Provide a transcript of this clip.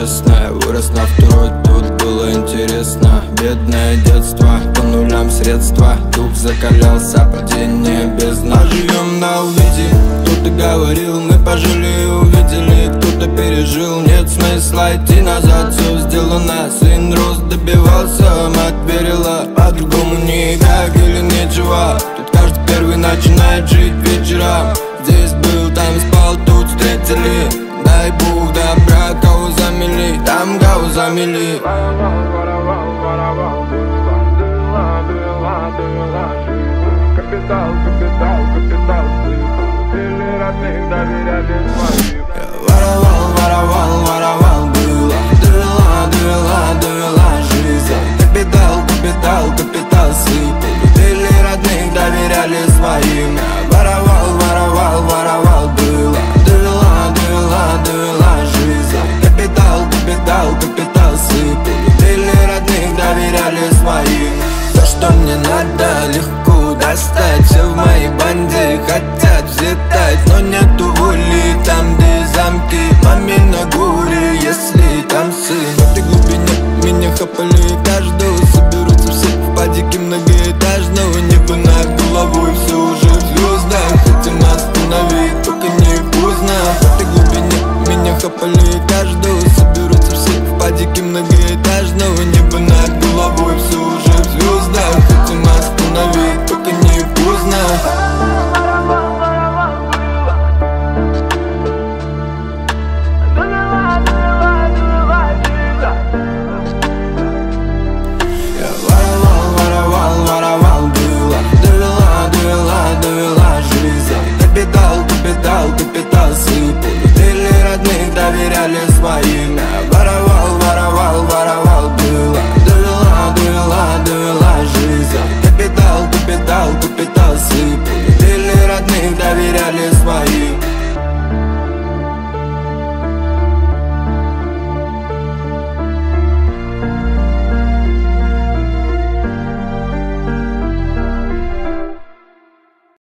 честно. Вырос на второй, тут было интересно. Бедное детство, по нулям средства. Дух закалялся, падение бездна. Живем на увиде, кто-то говорил, мы пожили и увидели. Кто-то пережил, нет смысла идти назад. Все сделано, сын рос, добивался. Мать верила, по-другому никак или нечего. Тут каждый первый начинает жить вечером. Здесь был, там спал, тут встретили. Дай Бог добра, кого замели, там кого замели. Капитал, капитал, капитал, или родных доверяли своим. Воровал, воровал, воровал, было. Довела жизнь. Капитал, капитал, капитал сыпал. Или родных доверяли своим. Воровал, воровал, воровал, было. Довела жизнь. Капитал, капитал, капитал сыпал. Или родных доверяли своим. То, что мне надо, легко достать. Все в моей банде хотят взлетать, но нету воли там, где замки. Маме на горе, если там сын. В этой глубине меня хапали каждого. Соберутся все в падике многоэтажного. Небо над головой, все уже в звездах. Хотим остановить, только не поздно. В этой глубине меня хапали каждого. Соберутся все в падике многоэтажного. Небо над головой, все уже в звездах. Хотим остановить, только не поздно. Довела жизнь. Капитал, капитал, капитал сыпал. Или родных доверяли своим.